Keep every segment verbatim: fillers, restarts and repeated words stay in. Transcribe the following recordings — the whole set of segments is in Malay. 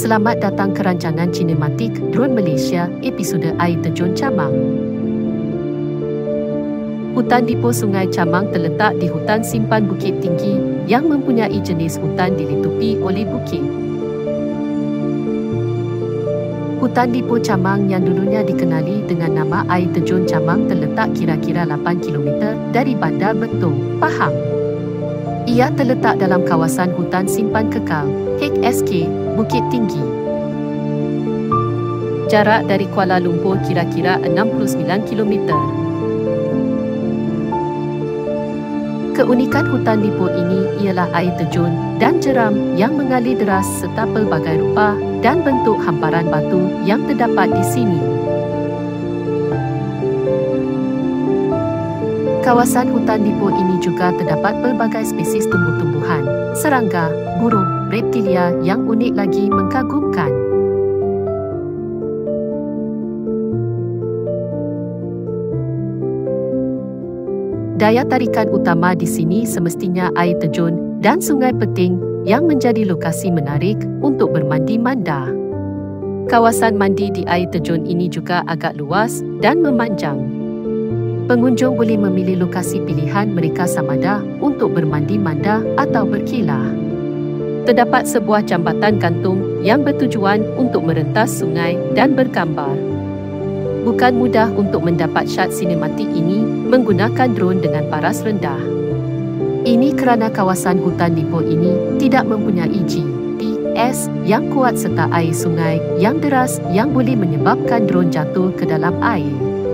Selamat datang ke rancangan Cinematic Drone Malaysia, episode Air Terjun Chamang. Hutan Dipo Sungai Chamang terletak di hutan simpan bukit tinggi yang mempunyai jenis hutan dilitupi oleh bukit. Hutan Dipo Chamang yang dulunya dikenali dengan nama Air Terjun Chamang terletak kira-kira lapan kilometer dari Bandar Bentong, Pahang. Ia terletak dalam kawasan hutan simpan kekal H S K Bukit Tinggi. Jarak dari Kuala Lumpur kira-kira enam puluh sembilan kilometer. Keunikan hutan Dipo ini ialah air terjun dan jeram yang mengalir deras serta pelbagai rupa dan bentuk hamparan batu yang terdapat di sini. Kawasan hutan Dipo ini juga terdapat pelbagai spesies tumbuh-tumbuhan, serangga, burung, reptilia yang unik lagi mengagumkan. Daya tarikan utama di sini semestinya air terjun dan sungai Peting yang menjadi lokasi menarik untuk bermandi manda. Kawasan mandi di air terjun ini juga agak luas dan memanjang. Pengunjung boleh memilih lokasi pilihan mereka samada untuk bermandi manda atau berkelah. Terdapat sebuah jambatan gantung yang bertujuan untuk merentas sungai dan bergambar. Bukan mudah untuk mendapat shot sinematik ini menggunakan drone dengan paras rendah. Ini kerana kawasan hutan Dipo ini tidak mempunyai G P S yang kuat serta air sungai yang deras yang boleh menyebabkan drone jatuh ke dalam air.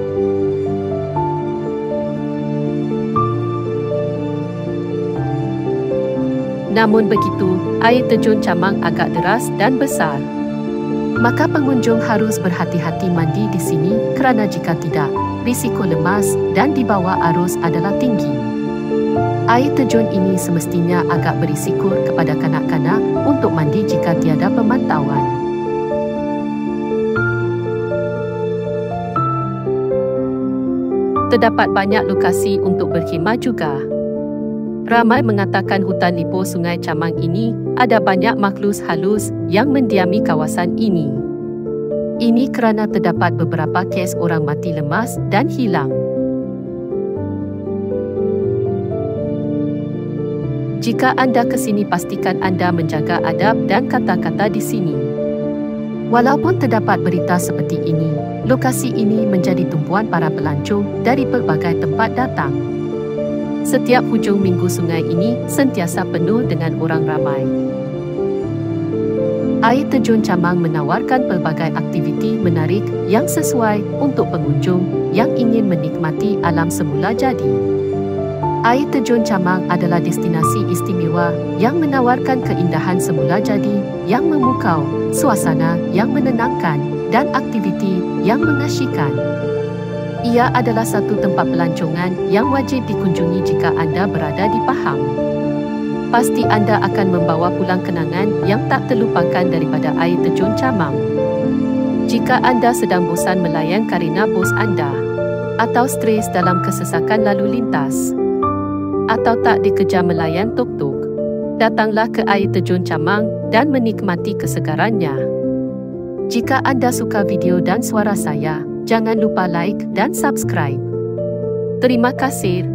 Namun begitu, air terjun Chamang agak deras dan besar. Maka pengunjung harus berhati-hati mandi di sini kerana jika tidak, risiko lemas dan di bawah arus adalah tinggi. Air terjun ini semestinya agak berisiko kepada kanak-kanak untuk mandi jika tiada pemantauan. Terdapat banyak lokasi untuk berkhemah juga. Ramai mengatakan hutan Dipo Sungai Chamang ini ada banyak makhluk halus yang mendiami kawasan ini. Ini kerana terdapat beberapa kes orang mati lemas dan hilang. Jika anda ke sini, pastikan anda menjaga adab dan kata-kata di sini. Walaupun terdapat berita seperti ini, lokasi ini menjadi tumpuan para pelancong dari pelbagai tempat datang. Setiap hujung minggu sungai ini sentiasa penuh dengan orang ramai. Air Terjun Chamang menawarkan pelbagai aktiviti menarik yang sesuai untuk pengunjung yang ingin menikmati alam semula jadi. Air Terjun Chamang adalah destinasi istimewa yang menawarkan keindahan semula jadi yang memukau, suasana yang menenangkan dan aktiviti yang mengasyikkan. Ia adalah satu tempat pelancongan yang wajib dikunjungi jika anda berada di Pahang. Pasti anda akan membawa pulang kenangan yang tak terlupakan daripada Air Terjun Chamang. Jika anda sedang bosan melayan kerana bos anda, atau stres dalam kesesakan lalu lintas, atau tak dikejar melayan tuk-tuk, datanglah ke Air Terjun Chamang dan menikmati kesegarannya. Jika anda suka video dan suara saya, jangan lupa like dan subscribe. Terima kasih.